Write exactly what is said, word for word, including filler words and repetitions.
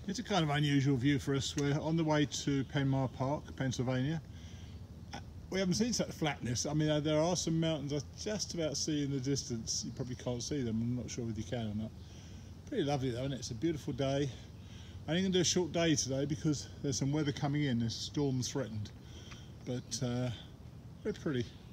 It's a kind of unusual view for us. We're on the way to Penmar Park, Pennsylvania. We haven't seen such flatness. I mean, there are some mountains I just about see in the distance. You probably can't see them. I'm not sure whether you can or not. Pretty lovely though, isn't it? It's a beautiful day. I'm only going to do a short day today because there's some weather coming in. There's storms threatened, but uh, very pretty.